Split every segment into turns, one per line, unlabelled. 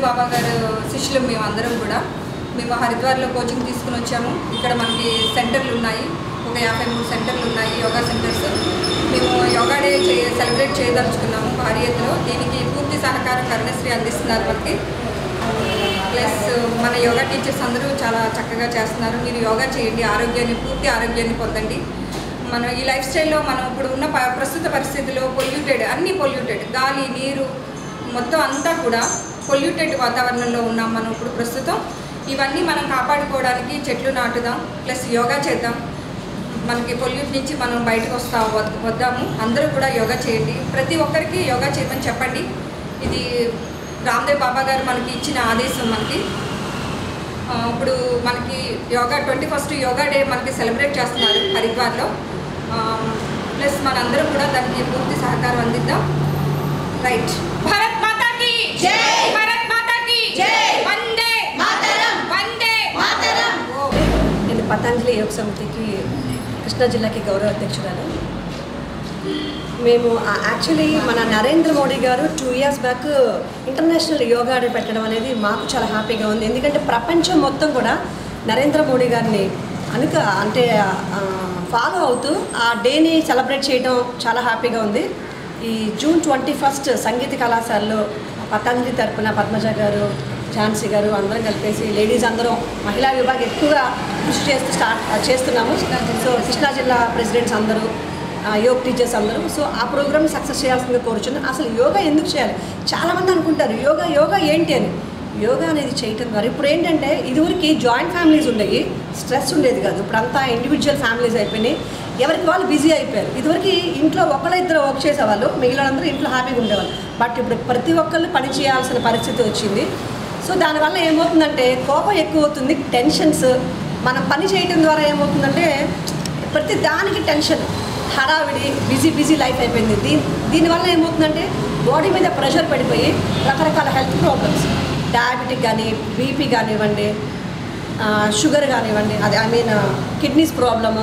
బాబా గారు శిష్యులు మేమందరం కూడా. మేము హరిద్వార్లో కోచింగ్ తీసుకుని వచ్చాము. ఇక్కడ మనకి సెంటర్లు ఉన్నాయి, ఒక 53 సెంటర్లు ఉన్నాయి, యోగా సెంటర్స్. మేము యోగా డే సెలబ్రేట్ చేయదలుచుకున్నాము భారీ ఎత్తులో. దీనికి పూర్తి సహకారం కరుణశ్రీ అందిస్తున్నారు మనకి. ప్లస్ మన యోగా టీచర్స్ అందరూ చాలా చక్కగా చేస్తున్నారు. మీరు యోగా చేయండి, పూర్తి ఆరోగ్యాన్ని పొందండి. మనం ఈ లైఫ్ స్టైల్లో మనం ఇప్పుడు ఉన్న ప్రస్తుత పరిస్థితుల్లో అన్నీ పొల్యూటెడ్, గాలి నీరు మొత్తం అంతా కూడా పొల్యూటెడ్ వాతావరణంలో ఉన్నాం మనం ఇప్పుడు ప్రస్తుతం. ఇవన్నీ మనం కాపాడుకోవడానికి చెట్లు నాటుదాం, ప్లస్ యోగా చేద్దాం. మనకి పొల్యూట్ నుంచి మనం బయటకు వద్దాము. అందరూ కూడా యోగా చేయండి, ప్రతి ఒక్కరికి యోగా చేయమని చెప్పండి. ఇది రామ్దేవ్ బాబా గారు మనకి ఇచ్చిన ఆదేశం. మనకి ఇప్పుడు మనకి 21st యోగా డే మనకి సెలబ్రేట్ చేస్తున్నారు హరిద్వార్లో. ప్లస్ మనందరం కూడా దానికి పూర్తి సహకారం అందిద్దాం. రైట్. భారత్ మాతా కీ జై, భారత్ మాతా కీ జై, వందే మాతరం, వందే మాతరం.
నేను పతంజలి యోగ సమితికి కృష్ణా జిల్లాకి గౌరవ అధ్యక్షురాలు. మేము యాక్చువల్లీ మన నరేంద్ర మోడీ గారు 2 years back international yoga day పెట్టడం అనేది మాకు చాలా హ్యాపీగా ఉంది. ఎందుకంటే ప్రపంచం మొత్తం కూడా నరేంద్ర మోడీ గారిని అంటే ఫాలో అవుతూ ఆ డేని సెలబ్రేట్ చేయడం చాలా హ్యాపీగా ఉంది. ఈ June 21 సంగీత కళాశాలలో పతంజలి తరపున పద్మజ గారు, ఝాన్సీ గారు అందరం కలిపేసి లేడీస్ అందరం మహిళా విభాగం ఎక్కువగా కృషి చేస్తున్నాము. సో కృష్ణా జిల్లా ప్రెసిడెంట్స్ అందరూ, యోగా టీచర్స్ అందరూ సో ఆ ప్రోగ్రామ్ని సక్సెస్ చేయాల్సిందిగా కోరుచున్నాను. అసలు యోగా ఎందుకు చేయాలి? చాలామంది అనుకుంటారు యోగా ఏంటి అని. యోగా అనేది చేయటం ద్వారా ఇప్పుడు ఏంటంటే ఇదివరకు జాయింట్ ఫ్యామిలీస్ ఉండేవి, స్ట్రెస్ ఉండేది కాదు. ఇప్పుడు అంతా ఇండివిజువల్ ఫ్యామిలీస్ అయిపోయినాయి, ఎవరికి వాళ్ళు బిజీ అయిపోయారు. ఇదివరకు ఇంట్లో ఇద్దరు వర్క్ చేసేవాళ్ళు, మిగిలినందరూ ఇంట్లో హ్యాపీగా ఉండేవాళ్ళు. బట్ ఇప్పుడు ప్రతి ఒక్కళ్ళు పని చేయాల్సిన పరిస్థితి వచ్చింది. సో దానివల్ల ఏమవుతుందంటే కోపం ఎక్కువ అవుతుంది, టెన్షన్స్. మనం పని చేయటం ద్వారా ఏమవుతుందంటే ప్రతి దానికి టెన్షన్, హడావిడి, బిజీ లైఫ్ అయిపోయింది. దీనివల్ల ఏమవుతుందంటే బాడీ మీద ప్రెషర్ పడిపోయి రకరకాల హెల్త్ ప్రాబ్లమ్స్, డయాబెటిక్ కానీ, బీపీ కానివ్వండి, షుగర్ కానివ్వండి, కిడ్నీస్ ప్రాబ్లము,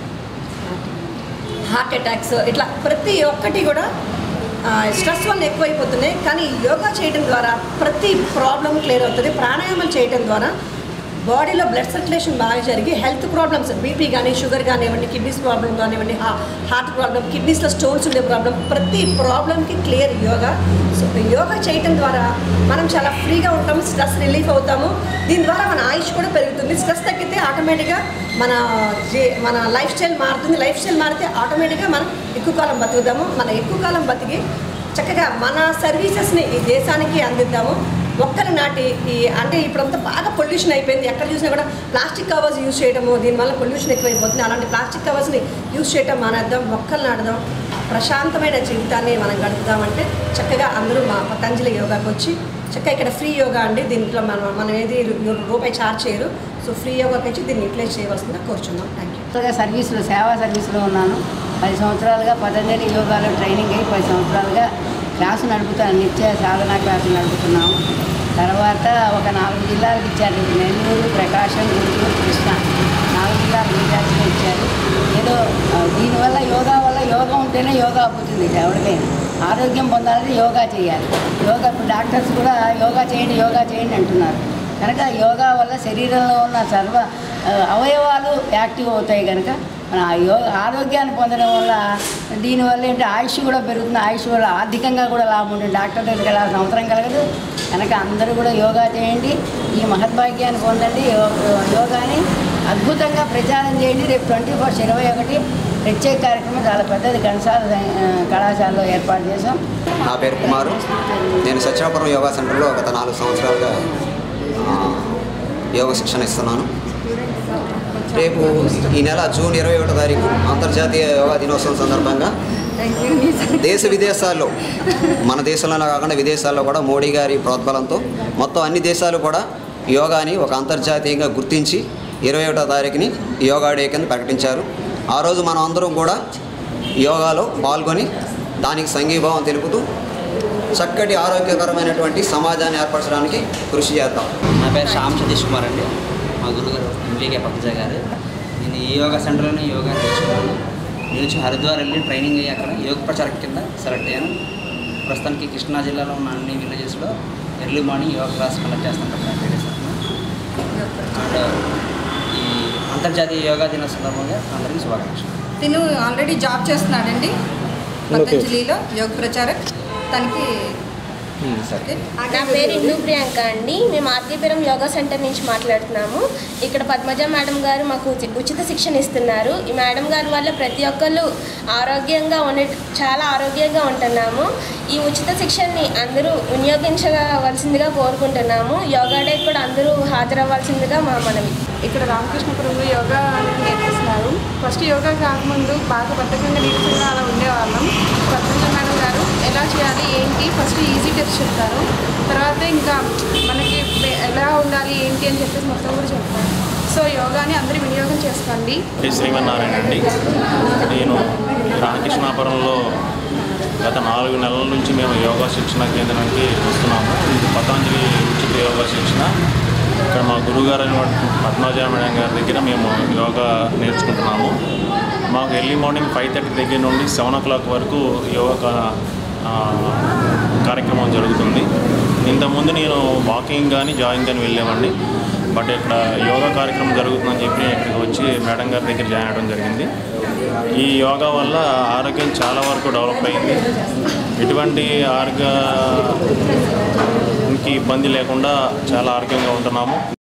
హార్ట్ అటాక్స్, ఇట్లా ప్రతి ఒక్కటి కూడా స్ట్రెస్ వల్ల ఎక్కువైపోతున్నాయి. కానీ యోగా చేయడం ద్వారా ప్రతి ప్రాబ్లం క్లియర్ అవుతుంది. ప్రాణాయామాలు చేయడం ద్వారా బాడీలో బ్లడ్ సర్క్యులేషన్ బాగా జరిగి హెల్త్ ప్రాబ్లమ్స్, బీపీ కానీ, షుగర్ కానివ్వండి, కిడ్నీస్ ప్రాబ్లం కానివ్వండి, హార్ట్ ప్రాబ్లం, కిడ్నీస్లో స్టోన్స్ ఉండే ప్రాబ్లం, ప్రతి ప్రాబ్లంకి క్లియర్ యోగా. సో యోగా చేయటం ద్వారా మనం చాలా ఫ్రీగా ఉంటాము, స్ట్రెస్ రిలీఫ్ అవుతాము. దీని ద్వారా మన ఆయుష్ కూడా పెరుగుతుంది. స్ట్రెస్ తగ్గితే ఆటోమేటిక్గా మన లైఫ్ స్టైల్ మారుతుంది. లైఫ్ స్టైల్ మారితే ఆటోమేటిక్గా మనం ఎక్కువ కాలం బతుకుదాము. ఎక్కువ కాలం బతికి చక్కగా మన సర్వీసెస్ని ఈ దేశానికి అందిద్దాము. మొక్కలు నాటి అంటే ఇప్పుడంతా బాగా పొల్యూషన్ అయిపోయింది. ఎక్కడ చూసినా కూడా ప్లాస్టిక్ కవర్స్ యూజ్ చేయడము, దీనివల్ల పొల్యూషన్ ఎక్కువైపోతుంది. అలాంటి ప్లాస్టిక్ కవర్స్ని యూజ్ చేయడం మానేద్దాం, మొక్కలు నాటుదాం, ప్రశాంతమైన జీవితాన్ని మనం గడుపుదామంటే చక్కగా అందరూ మా పతంజలి యోగాకి వచ్చి చక్కగా ఇక్కడ ఫ్రీ యోగా అండి. దీంట్లో మనం ఏది రూపాయి ఛార్జ్ చేయరు. సో ఫ్రీ యోగాకి వచ్చి దీన్ని యూటిలైజ్ చేయవలసిందిగా కోరుచున్నాం. Thank you.
సేవా సర్వీసులో ఉన్నాను. 10 సంవత్సరాలుగా పతంజలి యోగాలో ట్రైనింగ్ అయ్యి 10 సంవత్సరాలుగా క్లాసు నడుపుతాను, నిత్య సాధనా క్లాసులు నడుపుతున్నాము. తర్వాత ఒక 4 జిల్లాలకు ఇచ్చారు. నెల్లూరు, ప్రకాశం, గుంటూరు, కృష్ణా 4 జిల్లాలకు విద్యార్థులు ఇచ్చారు. ఏదో దీనివల్ల యోగా ఉంటేనే యోగా అవుతుంది. ఎవరికైనా ఆరోగ్యం పొందాలంటే యోగా చేయాలి. ఇప్పుడు డాక్టర్స్ కూడా యోగా చేయండి అంటున్నారు. కనుక యోగా వల్ల శరీరంలో ఉన్న సర్వ అవయవాలు యాక్టివ్ అవుతాయి. కనుక మన ఆరోగ్యాన్ని పొందడం వల్ల దీనివల్ల ఏంటి ఆయుష్ కూడా పెరుగుతుంది. ఆయుష్ వల్ల ఆర్థికంగా కూడా లాభం ఉంటుంది. డాక్టర్ దగ్గరికి వెళ్ళాల్సిన అవసరం కలగదు. కనుక అందరూ కూడా యోగా చేయండి, ఈ మహద్భాగ్యాన్ని పొందండి. యోగాని అద్భుతంగా ప్రచారం చేయండి. రేపు 21 ప్రత్యేక కార్యక్రమం చాలా పెద్దది ఘంటసాల కళాశాలలో ఏర్పాటు చేశాం.
నా పేరు కుమారు. నేను సత్యనాపురం యోగా సెంటర్లో గత 4 సంవత్సరాలుగా యోగా శిక్షణ ఇస్తున్నాను. రేపు ఈ నెల June 21వ తారీఖు అంతర్జాతీయ యోగా దినోత్సవం సందర్భంగా దేశ విదేశాల్లో, మన దేశంలోనే కాకుండా విదేశాల్లో కూడా మోడీ గారి ప్రోద్బలంతో మొత్తం అన్ని దేశాలు కూడా యోగాని ఒక అంతర్జాతీయంగా గుర్తించి 21వ తారీఖుని యోగా డే కింద ప్రకటించారు. ఆ రోజు మనం అందరం కూడా యోగాలో పాల్గొని దానికి సంఘీభావం తెలుపుతూ చక్కటి ఆరోగ్యకరమైనటువంటి సమాజాన్ని ఏర్పరచడానికి కృషి చేద్దాం.
నా పేరు శ్యామ్ సతీష్ కుమార్ అండి. మా గురుగారు ఎంపీకే పద్మజ గారు. నేను ఈ యోగా సెంటర్లోనే యోగా నేర్చుకున్నాను. నేను వచ్చి హరిద్వార్ వెళ్ళి ట్రైనింగ్ అయ్యి అక్కడ యోగ ప్రచారక కింద సెలెక్ట్ అయ్యాను. ప్రస్తుతానికి కృష్ణా జిల్లాలో ఉన్న అన్ని విలేజెస్లో early morning yoga class conduct చేస్తాను అండ్ ఈ అంతర్జాతీయ యోగా దిన సందర్భంగా అందరికీ శుభాకాంక్షలు.
తిను ఆల్రెడీ జాబ్ చేస్తున్నాడండి పతంజలిలో యోగ ప్రచారక్. తనకి
నా పేరు ఇందు ప్రియాంక అండి. మేము ఆర్కేపురం యోగా సెంటర్ నుంచి మాట్లాడుతున్నాము. ఇక్కడ పద్మజ మేడం గారు మాకు ఉచిత శిక్షణ ఇస్తున్నారు. ఈ మేడం గారి వల్ల ప్రతి ఒక్కళ్ళు చాలా ఆరోగ్యంగా ఉంటున్నాము. ఈ ఉచిత శిక్షణని అందరూ వినియోగించవలసిందిగా కోరుకుంటున్నాము. యోగా డే కూడా అందరూ హాజరవ్వాల్సిందిగా మా మనవి.
ఇక్కడ రామకృష్ణపురంలో యోగా అనేది నేర్పిస్తున్నారు. ఫస్ట్ యోగా కాకముందు బాగా బద్ధకంగా నీరసంగా అలా ఉండేవాళ్ళం. పద్మజ మేడం గారు ఎలా చేయాలి ఏంటి ఫస్ట్ ఈజీ టిప్స్ చెప్తారు. తర్వాత ఇంకా మనకి ఎలా ఉండాలి ఏంటి అని చెప్పేసి మొత్తం కూడా చెప్తారు. సో యోగాని అందరూ వినియోగం చేసుకోండి.
శ్రీమన్నారాయణ అండి. నేను రామకృష్ణాపురంలో గత 4 నెలల నుంచి మేము యోగా శిక్షణ కేంద్రానికి వస్తున్నాము. ఇది పతంజలి ఉచిత యోగా శిక్షణ. ఇక్కడ మా గురువుగారు పద్మజ మేడం గారి దగ్గర మేము యోగా నేర్చుకుంటున్నాము. మాకు ఎర్లీ మార్నింగ్ 5:30 దగ్గర నుండి 7 o'clock వరకు యోగా కార్యక్రమం జరుగుతుంది. ఇంతకుముందు నేను వాకింగ్ కానీ జాగింగ్ కానీ వెళ్ళేవాడిని. బట్ ఇక్కడ యోగా కార్యక్రమం జరుగుతుందని చెప్పి ఇక్కడికి వచ్చి మేడం గారి దగ్గర జాయిన్ అవ్వడం జరిగింది. ఈ యోగా వల్ల ఆరోగ్యం చాలా వరకు డెవలప్ అయింది. ఎటువంటి ఆరోగ్యానికి ఇబ్బంది లేకుండా చాలా ఆరోగ్యంగా ఉంటున్నాము.